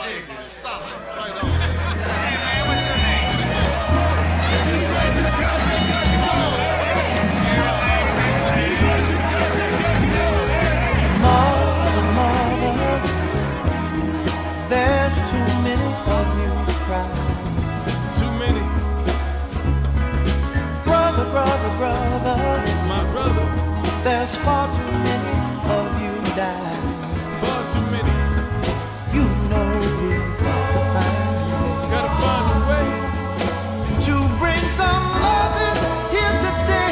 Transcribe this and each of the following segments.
Stop it. Right on. Hey man, what's your name? Mother, there's too many of you to cry. Too many. Brother, My brother. there's far too many of you die. Far too many. You know we've got to find a way. Gotta find a way. To bring some loving here today.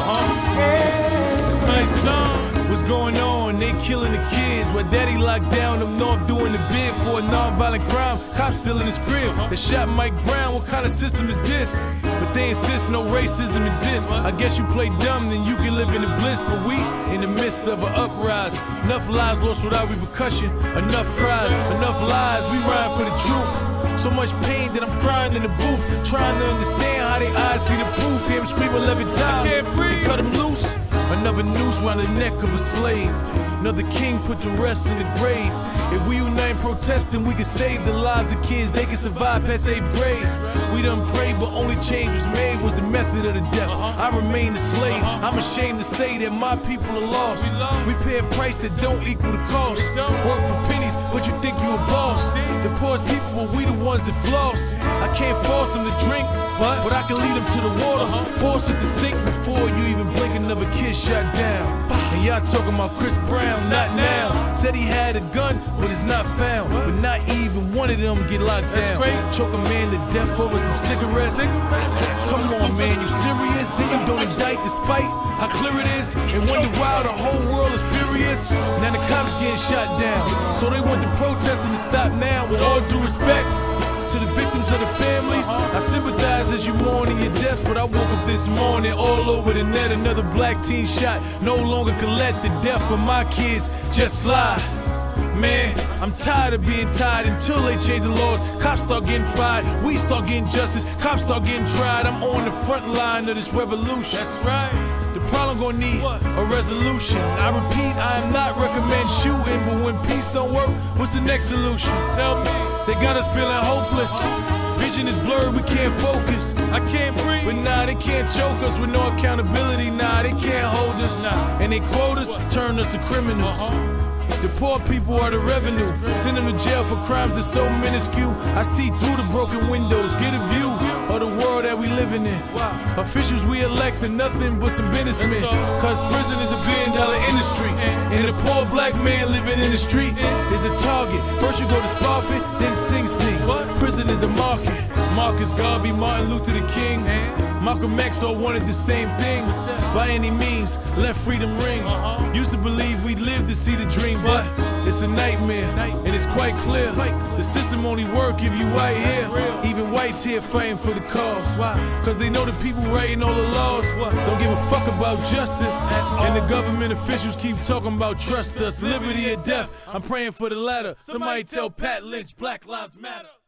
Yeah. It's nice song. What's going on? They killing the kids. While daddy locked down up north doing the bid for a non-violent crime. Cops still in his crib. They shot Mike Brown. What kind of system is this? But they insist no racism exists. I guess you play dumb, then you can live in the bliss. But we in the midst of an uprise. Enough lives lost without repercussion. Enough cries, enough lies. We ride for the truth. So much pain that I'm crying in the booth. Trying to understand how they eyes see the proof. Hear him scream 11 times. I can't breathe. They cut him loose. Another noose round the neck of a slave. Another king put the rest in the grave. If we unite and protest, then we can save the lives of kids. They can survive past 8th grade. We done prayed, but only change was made was the method of the death. I remain a slave. I'm ashamed to say that my people are lost. We pay a price that don't equal the cost. Work for pennies, but you think you a boss. The poorest people, well, we the ones that floss. I can't force them to drink, but I can lead them to the water. Force it to sink before you even blink. Another kid shot down. And y'all talking about Chris Brown, not now. Said he had a gun, but it's not found. But not even one of them get locked down. Choke a man to death over some cigarettes. Come on, man, you serious? Then you don't indict despite how clear it is. And wonder why the whole world is furious. Now the cops getting shot down. So they want the protesting to stop now. With all due respect to the victims of the families, I sympathize as you mourning your deaths. But I woke up this morning all over the net. Another black teen shot. No longer can let the death of my kids just slide. Man, I'm tired of being tired until they change the laws. Cops start getting fired, we start getting justice. Cops start getting tried. I'm on the front line of this revolution. That's right. The problem gonna need a resolution. I repeat, I am not recommend shooting, but when peace don't work, what's the next solution? Tell me. They got us feeling hopeless. Vision is blurred, we can't focus. I can't breathe. But nah, they can't choke us with no accountability. Nah, they can't hold us. And they quotas turn us to criminals. The poor people are the revenue. Send them to jail for crimes that's so minuscule. I see through the broken windows, get a view of the world that we living in. Officials we elect are nothing but some businessmen. Cause prison is a billion-dollar industry. And the poor black man living in the street is a target. First you go to Spofford, then Sing Sing. Prison is a market. Marcus Garvey, Martin Luther the King, Malcolm X all wanted the same thing. By any means, let freedom ring. Used to believe we'd live to see the dream, but it's a nightmare, and it's quite clear. The system only work if you white here. Even whites here fighting for the cause. Why? Cause they know the people writing all the laws don't give a fuck about justice. And the government officials keep talking about trust us, liberty or death. I'm praying for the latter. Somebody tell Pat Lynch Black Lives Matter.